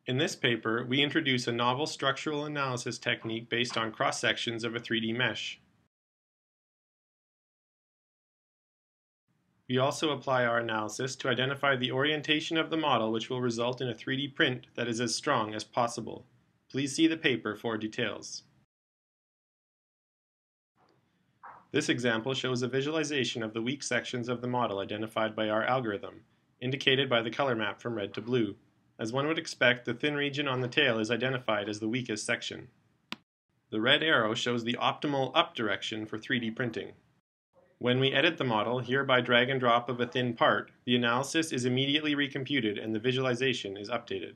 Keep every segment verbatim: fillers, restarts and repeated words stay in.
In this paper, we introduce a novel structural analysis technique based on cross-sections of a three D mesh. We also apply our analysis to identify the orientation of the model which will result in a three D print that is as strong as possible. Please see the paper for details. This example shows a visualization of the weak sections of the model identified by our algorithm, indicated by the color map from red to blue. As one would expect, the thin region on the tail is identified as the weakest section. The red arrow shows the optimal up direction for three D printing. When we edit the model, here by drag and drop of a thin part, the analysis is immediately recomputed and the visualization is updated.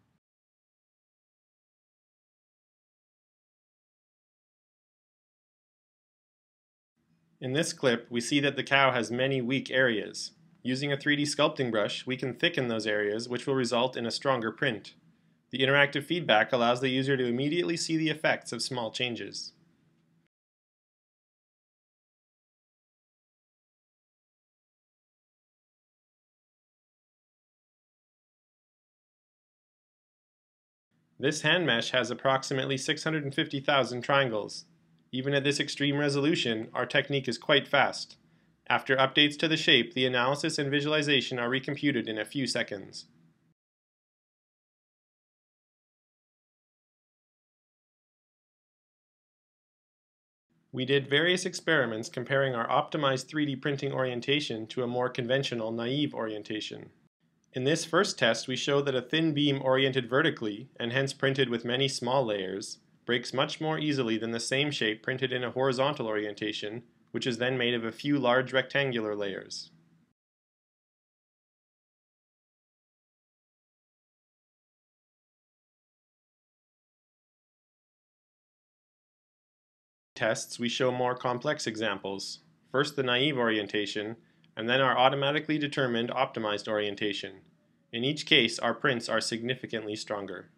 In this clip, we see that the cow has many weak areas. Using a three D sculpting brush, we can thicken those areas, which will result in a stronger print. The interactive feedback allows the user to immediately see the effects of small changes. This hand mesh has approximately six hundred fifty thousand triangles. Even at this extreme resolution, our technique is quite fast. After updates to the shape, the analysis and visualization are recomputed in a few seconds. We did various experiments comparing our optimized three D printing orientation to a more conventional naive orientation. In this first test, we show that a thin beam oriented vertically, and hence printed with many small layers, breaks much more easily than the same shape printed in a horizontal orientation, which is then made of a few large rectangular layers. Tests, we show more complex examples. First the naive orientation, and then our automatically determined optimized orientation. In each case, our prints are significantly stronger.